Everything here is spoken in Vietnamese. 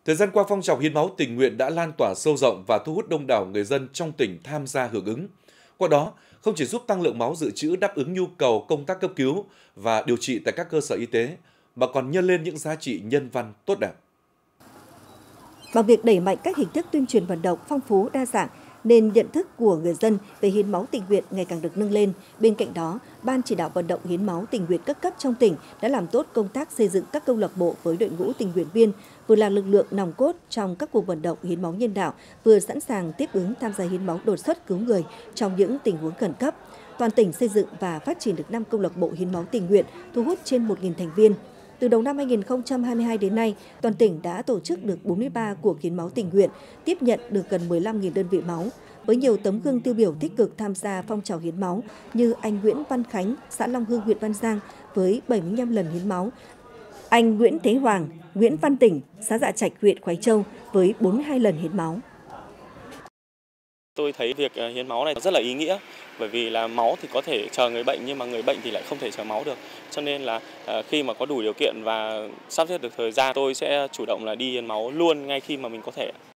Thời gian qua, phong trào hiến máu tình nguyện đã lan tỏa sâu rộng và thu hút đông đảo người dân trong tỉnh tham gia hưởng ứng. Qua đó, không chỉ giúp tăng lượng máu dự trữ đáp ứng nhu cầu công tác cấp cứu và điều trị tại các cơ sở y tế, mà còn nhân lên những giá trị nhân văn tốt đẹp. Bằng việc đẩy mạnh các hình thức tuyên truyền vận động phong phú đa dạng, nên nhận thức của người dân về hiến máu tình nguyện ngày càng được nâng lên. Bên cạnh đó, Ban chỉ đạo vận động hiến máu tình nguyện các cấp trong tỉnh đã làm tốt công tác xây dựng các câu lạc bộ với đội ngũ tình nguyện viên, vừa là lực lượng nòng cốt trong các cuộc vận động hiến máu nhân đạo, vừa sẵn sàng tiếp ứng tham gia hiến máu đột xuất cứu người trong những tình huống khẩn cấp. Toàn tỉnh xây dựng và phát triển được 5 câu lạc bộ hiến máu tình nguyện, thu hút trên 1.000 thành viên. Từ đầu năm 2022 đến nay, toàn tỉnh đã tổ chức được 43 cuộc hiến máu tình nguyện, tiếp nhận được gần 15.000 đơn vị máu, với nhiều tấm gương tiêu biểu tích cực tham gia phong trào hiến máu như anh Nguyễn Văn Khánh, xã Long Hưng, huyện Văn Giang với 75 lần hiến máu, anh Nguyễn Thế Hoàng, Nguyễn Văn Tỉnh, xã Dạ Trạch, huyện Khoái Châu với 42 lần hiến máu. Tôi thấy việc hiến máu này rất là ý nghĩa, bởi vì là máu thì có thể chờ người bệnh nhưng mà người bệnh thì lại không thể chờ máu được. Cho nên là khi mà có đủ điều kiện và sắp xếp được thời gian, tôi sẽ chủ động là đi hiến máu luôn ngay khi mà mình có thể.